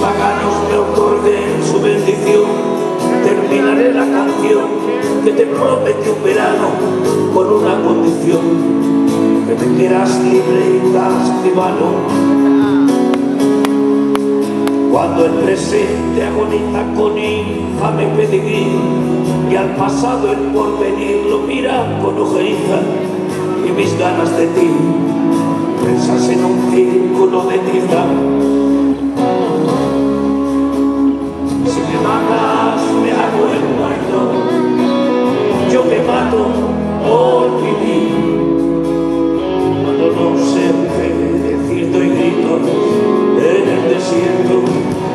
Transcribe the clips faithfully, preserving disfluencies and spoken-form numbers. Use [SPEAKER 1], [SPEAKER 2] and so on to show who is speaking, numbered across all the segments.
[SPEAKER 1] paganos me otorguen su bendición, terminaré la canción que te promete un verano con una condición: que me quieras libre y castigano. Cuando el presente agoniza con infame pedigrí y al pasado el porvenir lo mira con ojeriza, y mis ganas de ti presas en un círculo de tiza. Si me matas me hago el muerto, yo me mato por vivir. Cuando no sé qué decir doy gritos en el desierto.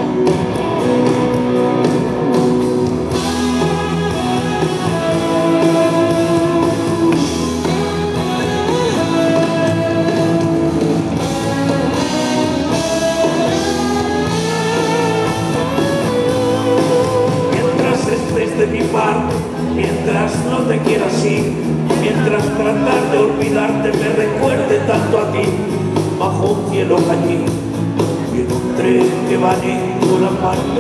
[SPEAKER 1] De mi parte, mientras no te quieras ir, mientras tratar de olvidarte me recuerde tanto a ti, bajo un cielo allí y en un tren que va a ninguna parte.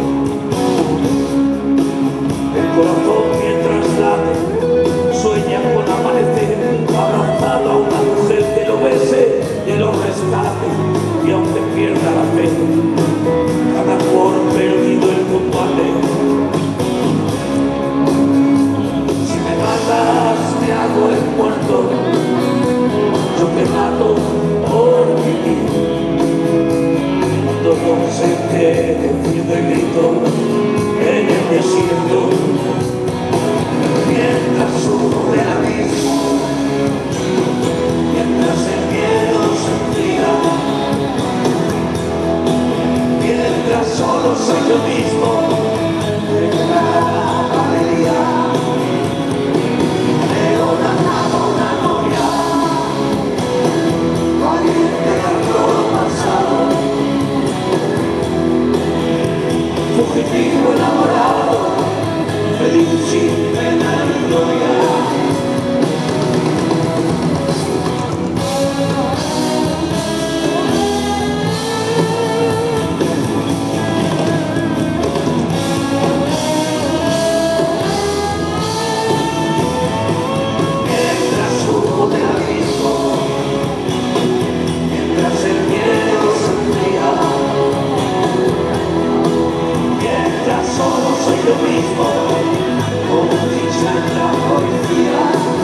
[SPEAKER 1] El corazón mientras late sueña con amanecer abrazado a una mujer que lo bese y lo rescate, y aunque pierda la fe, cada por perdido el combate. Me hago el muerto, yo me mato por vivir. Cuando no sé qué decir de grito en el desierto, mientras subo del abismo, mientras el miedo se enfría, mientras solo soy yo mismo en cada galería. Fugitivo enamorado, feliz sin pena y gloria. Mientras subo del abismo, mientras el miedo se enfría, solo soy yo mismo, como dice la policía.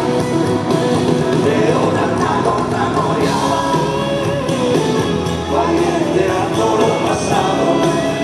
[SPEAKER 1] Leonardo da Moria, valiente a todo pasado.